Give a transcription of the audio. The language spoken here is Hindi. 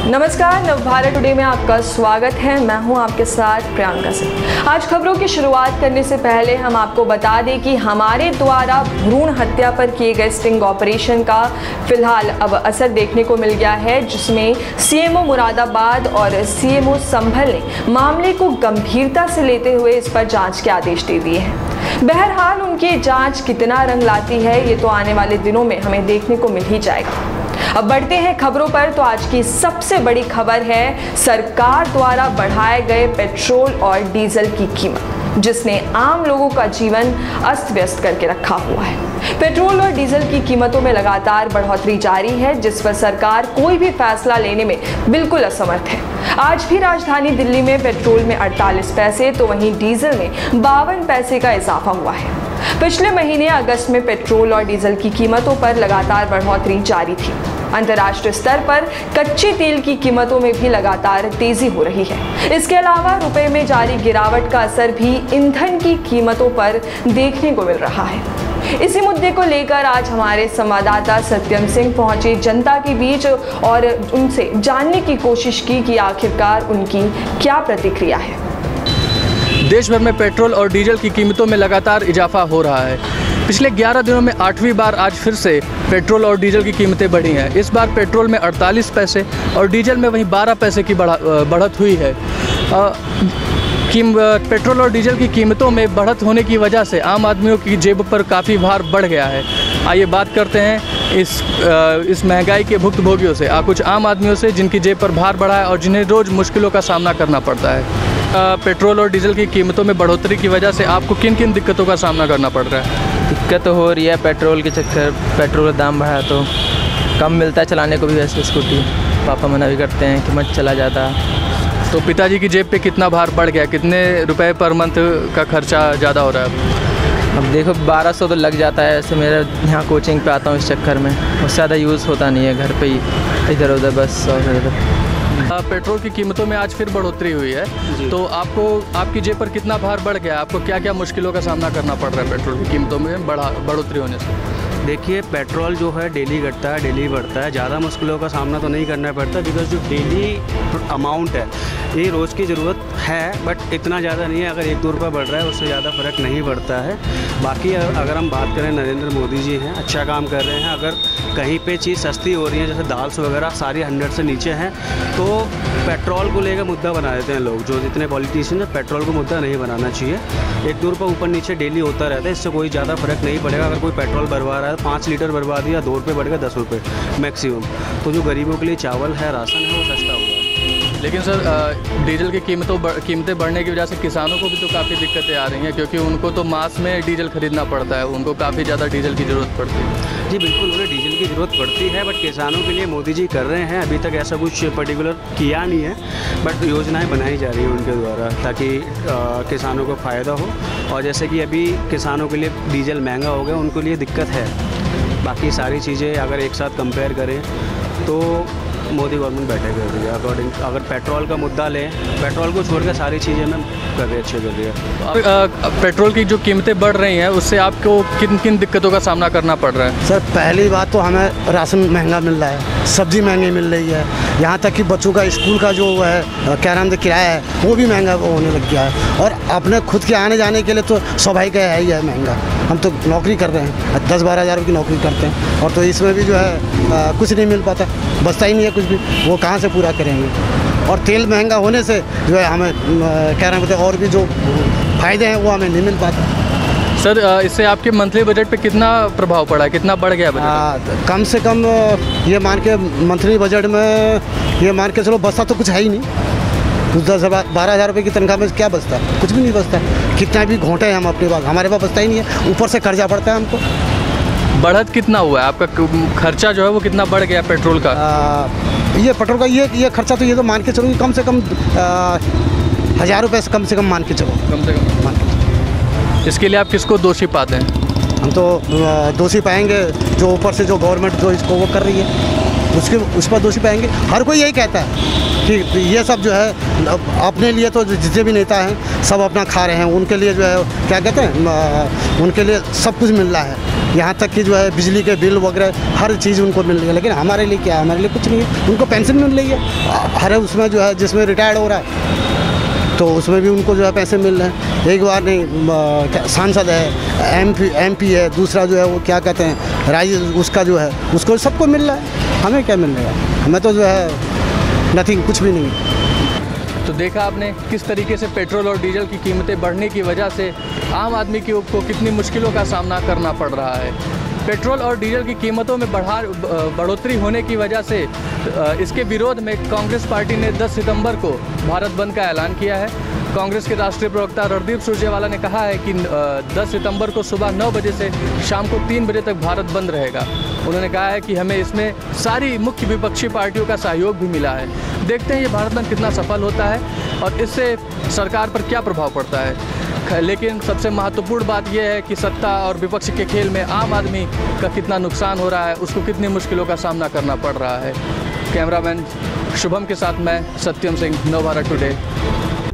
नमस्कार, नवभारत टुडे में आपका स्वागत है। मैं हूं आपके साथ प्रियंका सिंह। आज खबरों की शुरुआत करने से पहले हम आपको बता दें कि हमारे द्वारा भ्रूण हत्या पर किए गए स्टिंग ऑपरेशन का फिलहाल अब असर देखने को मिल गया है, जिसमें सीएमओ मुरादाबाद और सीएमओ संभल ने मामले को गंभीरता से लेते हुए इस पर जांच के आदेश दे दिए हैं। बहरहाल उनकी जांच कितना रंग लाती है, ये तो आने वाले दिनों में हमें देखने को मिल ही जाएगा। अब बढ़ते हैं खबरों पर। तो आज की सबसे बड़ी खबर है सरकार द्वारा बढ़ाए गए पेट्रोल और डीजल की कीमत, जिसने आम लोगों का जीवन अस्त व्यस्त करके रखा हुआ है। पेट्रोल और डीजल की कीमतों में लगातार बढ़ोतरी जारी है, जिस पर सरकार कोई भी फैसला लेने में बिल्कुल असमर्थ है। आज भी राजधानी दिल्ली में पेट्रोल में 48 पैसे तो वहीं डीजल में 52 पैसे का इजाफा हुआ है। पिछले महीने अगस्त में पेट्रोल और डीजल की कीमतों पर लगातार बढ़ोतरी जारी थी। अंतर्राष्ट्रीय स्तर पर कच्चे तेल की कीमतों में भी लगातार तेजी हो रही है। इसके अलावा रुपए में जारी गिरावट का असर भी ईंधन की कीमतों पर देखने को मिल रहा है। इसी मुद्दे को लेकर आज हमारे संवाददाता सत्यम सिंह पहुंचे जनता के बीच और उनसे जानने की कोशिश की कि आखिरकार उनकी क्या प्रतिक्रिया है। देश भर में पेट्रोल और डीजल की कीमतों में लगातार इजाफा हो रहा है। पिछले 11 दिनों में 8वीं बार आज फिर से पेट्रोल और डीजल की कीमतें बढ़ी हैं। इस बार पेट्रोल में 48 पैसे और डीजल में वहीं 12 पैसे की बढ़त हुई है। पेट्रोल और डीजल की कीमतों में बढ़त होने की वजह से आम आदमियों की जेब पर काफ़ी भार बढ़ गया है। आइए बात करते हैं इस महंगाई के भुक्तभोगियों से, कुछ आम आदमियों से जिनकी जेब पर भार बढ़ा है और जिन्हें रोज़ मुश्किलों का सामना करना पड़ता है। पेट्रोल और डीजल की कीमतों में बढ़ोतरी की वजह से आपको किन किन दिक्कतों का सामना करना पड़ रहा है? दिक्कत तो हो रही है पेट्रोल के चक्कर, पेट्रोल का दाम बढ़ा तो कम मिलता है चलाने को भी। वैसे स्कूटी पापा मना भी करते हैं कि मत चला जाता। तो पिताजी की जेब पे कितना भार बढ़ गया? कितने रुपए पर मंथ का खर्चा ज़्यादा हो रहा है? अब देखो 1200 तो लग जाता है। ऐसे मेरा यहाँ कोचिंग पे आता हूँ, इस चक्कर में उससे ज़्यादा यूज़ होता नहीं है, घर पे ही इधर उधर बस और इधर। पेट्रोल की कीमतों में आज फिर बढ़ोतरी हुई है, तो आपकी जेब पर कितना भार बढ़ गया? आपको क्या क्या मुश्किलों का सामना करना पड़ रहा है पेट्रोल की कीमतों में बढ़ोतरी होने से? देखिए, पेट्रोल जो है डेली घटता है, डेली बढ़ता है। ज़्यादा मुश्किलों का सामना तो नहीं करना पड़ता, बिकॉज जो डेली अमाउंट है ये रोज़ की ज़रूरत है, बट इतना ज़्यादा नहीं है। अगर 1-2 रुपये बढ़ रहा है उससे ज़्यादा फ़र्क नहीं पड़ता है। बाकी अगर हम बात करें, नरेंद्र मोदी जी हैं, अच्छा काम कर रहे हैं। अगर कहीं पे चीज़ सस्ती हो रही है, जैसे दाल्स वगैरह सारी 100 से नीचे हैं, तो पेट्रोल को लेकर मुद्दा बना देते हैं लोग। जो जितने पॉलिटिशियन हैं, पेट्रोल को मुद्दा नहीं बनाना चाहिए। 1-2 रुपये ऊपर नीचे डेली होता रहता है, इससे कोई ज़्यादा फ़र्क नहीं पड़ेगा। अगर कोई पेट्रोल भरवा रहा है, 5 लीटर भरवा दिया, 2 रुपये बढ़ गया, 10 रुपये मैक्सिमम। तो जो गरीबों के लिए चावल है, राशन है, वो सस्ता हुआ है। लेकिन सर, डीजल की कीमतें बढ़ने की वजह से किसानों को भी तो काफ़ी दिक्कतें आ रही हैं, क्योंकि उनको तो मास में डीजल खरीदना पड़ता है, उनको काफ़ी ज़्यादा डीजल की ज़रूरत पड़ती है। जी बिल्कुल, उन्हें डीजल की ज़रूरत पड़ती है, बट किसानों के लिए मोदी जी कर रहे हैं। अभी तक ऐसा कुछ पर्टिकुलर किया नहीं है, बट योजनाएं बनाई जा रही हैं उनके द्वारा, ताकि किसानों को फ़ायदा हो। और जैसे कि अभी किसानों के लिए डीजल महंगा हो गया, उनके लिए दिक्कत है। बाकी सारी चीज़ें अगर एक साथ कंपेयर करें तो मोदी गवर्नमेंट बैठे कर रही है। अकॉर्डिंग अगर पेट्रोल का मुद्दा लें, पेट्रोल को छोड़कर सारी चीज़ें में कर रही है, अच्छे कर रही है। पेट्रोल की जो कीमतें बढ़ रही हैं, उससे आपको किन किन दिक्कतों का सामना करना पड़ रहा है? सर, पहली बात तो हमें राशन महंगा मिल रहा है, सब्ज़ी महंगी मिल रही है, यहाँ तक कि बच्चों का स्कूल का जो है क्या नाम से किराया है, वो भी महंगा होने लग गया है। और अपने खुद के आने जाने के लिए तो स्वाभाविक है ही है महंगा। हम तो नौकरी कर रहे हैं, 10-12 हज़ार की नौकरी करते हैं, और तो इसमें भी जो है कुछ नहीं मिल पाता, बचता ही नहीं है कुछ भी। वो कहाँ से पूरा करेंगे? और तेल महंगा होने से जो है हमें क्या नाम है, और भी जो फ़ायदे हैं वो हमें नहीं मिल पाता। सर, इससे आपके मंथली बजट पे कितना प्रभाव पड़ा है? कितना बढ़ गया बजट? कम से कम ये मान के मंथली बजट में ये मान के चलो, बचता तो कुछ है ही नहीं। 10-12 हज़ार रुपये की तनख्वाह में क्या बचता है? कुछ भी नहीं बचता। कितना भी घोंटे हैं हम अपने पास, हमारे पास बचता ही नहीं है, ऊपर से कर्जा पड़ता है हमको। बढ़त कितना हुआ है? आपका खर्चा जो है वो कितना बढ़ गया पेट्रोल का? ये पेट्रोल का ये खर्चा तो ये तो मान के चलो कम से कम 1000 रुपये से कम मान के चलो। कम से कम मान के चलो। इसके लिए आप किसको दोषी पाते हैं? हम तो दोषी पाएंगे जो ऊपर से जो गवर्नमेंट जो इसको वो कर रही है, उस पर दोषी पाएंगे। हर कोई यही कहता है कि ये सब जो है अपने लिए तो जितने भी नेता हैं सब अपना खा रहे हैं, उनके लिए जो है क्या कहते हैं, उनके लिए सब कुछ मिल रहा है, यहाँ तक कि जो है बिजली के बिल वगैरह हर चीज़ उनको मिल रही है। लेकिन हमारे लिए क्या है, हमारे लिए कुछ नहीं है। उनको पेंशन मिल रही है, हर उसमें जो है जिसमें रिटायर्ड हो रहा है तो उसमें भी उनको जो है पैसे मिल रहे हैं। एक बार नहीं, सांसद है, एमपी है, दूसरा जो है वो क्या कहते हैं राज्य, उसका जो है उसको सबको मिल रहा है। हमें क्या मिल रहा है? हमें तो जो है नथिंग, कुछ भी नहीं। तो देखा आपने किस तरीके से पेट्रोल और डीजल की कीमतें बढ़ने की वजह से आम आदमी को कितनी मुश्किलों का सामना करना पड़ रहा है। पेट्रोल और डीजल की कीमतों में बढ़ोतरी होने की वजह से इसके विरोध में कांग्रेस पार्टी ने 10 सितंबर को भारत बंद का ऐलान किया है। कांग्रेस के राष्ट्रीय प्रवक्ता रणदीप सुरजेवाला ने कहा है कि 10 सितंबर को सुबह 9 बजे से शाम को 3 बजे तक भारत बंद रहेगा। उन्होंने कहा है कि हमें इसमें सारी मुख्य विपक्षी पार्टियों का सहयोग भी मिला है। देखते हैं ये भारत बंद कितना सफल होता है और इससे सरकार पर क्या प्रभाव पड़ता है। लेकिन सबसे महत्वपूर्ण बात यह है कि सत्ता और विपक्ष के खेल में आम आदमी का कितना नुकसान हो रहा है, उसको कितनी मुश्किलों का सामना करना पड़ रहा है। कैमरामैन शुभम के साथ मैं सत्यम सिंह, नवभारत टुडे।